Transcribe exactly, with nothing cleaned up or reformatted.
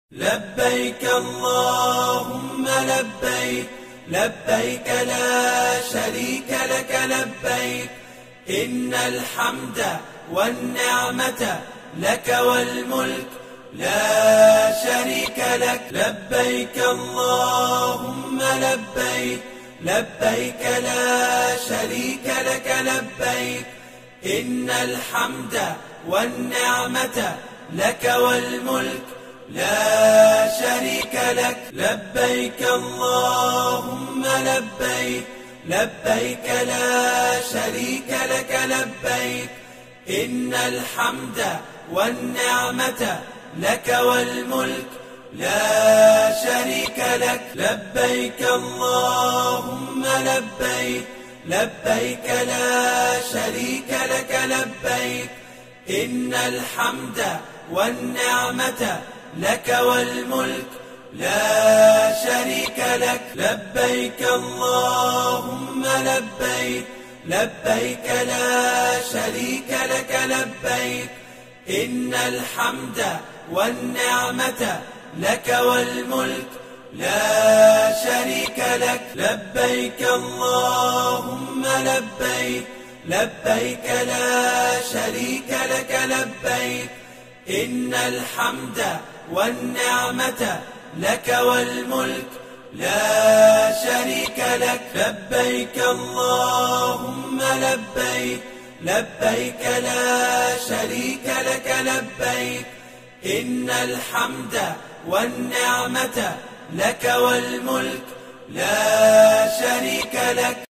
لبيك اللهم لبيك لبيك لا شريك لك لبيك إن الحمد والنعمة لك والملك لا شريك لك لبيك اللهم لبيك لبيك لا شريك لك لبيك إن الحمد والنعمة لك والملك لا شريك لك لبيك اللهم لبيك لبيك لا شريك لك لبيك إن الحمد والنعمة لك والملك لا شريك لك لبيك اللهم لبيك لبيك لا شريك لك لبيك إن الحمد والنعمة لك والملك لا شريك لك لبيك اللهم لبيك لبيك لا شريك لك لبيك إن الحمد والنعمة لك والملك لا شريك لك لبيك اللهم لبيك لبيك لا شريك لك لبيك إن الحمد والنعمة لك والملك لا شريك لك لبيك اللهم لبيك لبيك لا شريك لك لبيك إن الحمد والنعمة لك والملك لا شريك لك